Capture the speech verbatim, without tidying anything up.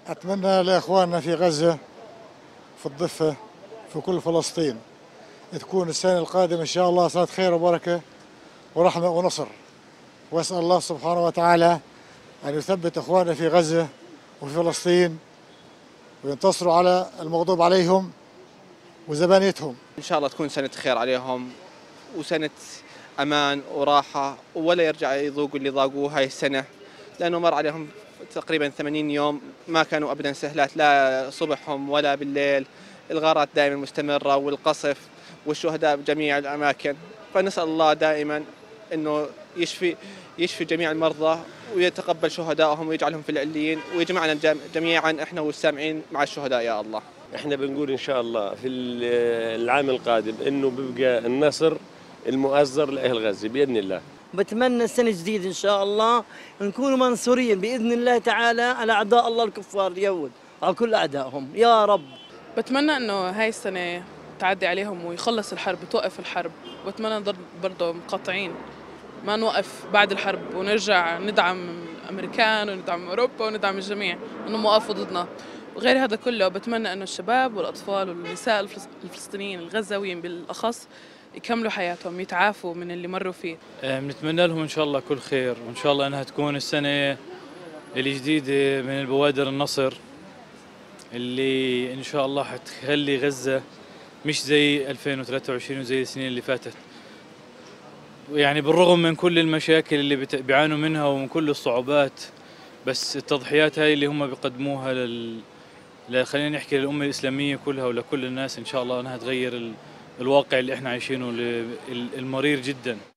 أتمنى لإخواننا في غزة، في الضفة، في كل فلسطين، تكون السنة القادمة إن شاء الله سنة خير وبركة ورحمة ونصر. وأسأل الله سبحانه وتعالى أن يثبت إخواننا في غزة وفي فلسطين وينتصروا على المغضوب عليهم وزبانيتهم. إن شاء الله تكون سنة خير عليهم وسنة أمان وراحة، ولا يرجع يذوقوا اللي ذاقوه هاي السنة، لأنه مر عليهم تقريبا ثمانين يوم ما كانوا أبدا سهلات، لا صبحهم ولا بالليل، الغارات دائما مستمرة والقصف والشهداء بجميع الأماكن. فنسأل الله دائما أنه يشفي يشفي جميع المرضى ويتقبل شهدائهم ويجعلهم في العليين ويجمعنا جميعا احنا والسامعين مع الشهداء يا الله. احنا بنقول ان شاء الله في العام القادم انه بيبقى النصر المؤزر لاهل غزه باذن الله. بتمنى السنه الجديده ان شاء الله نكون منصورين باذن الله تعالى على اعداء الله الكفار اليهود، على كل اعدائهم يا رب. بتمنى انه هاي السنه تعدي عليهم ويخلص الحرب، توقف الحرب، وبتمنى نضل برضه مقاطعين، ما نوقف بعد الحرب ونرجع ندعم الامريكان وندعم اوروبا وندعم الجميع انهم وقفوا ضدنا. وغير هذا كله بتمنى انه الشباب والاطفال والنساء الفلسطينيين الغزاويين بالاخص يكملوا حياتهم، يتعافوا من اللي مروا فيه. بنتمنى لهم ان شاء الله كل خير، وان شاء الله انها تكون السنه الجديده من البوادر النصر اللي ان شاء الله حتخلي غزه مش زي ألفين وثلاثة وعشرين وزي السنين اللي فاتت. يعني بالرغم من كل المشاكل اللي بيعانوا منها ومن كل الصعوبات، بس التضحيات هاي اللي هم بيقدموها لل خلينا نحكي للأمة الإسلامية كلها ولكل الناس إن شاء الله أنها تغير الواقع اللي إحنا عايشينه المرير جدا.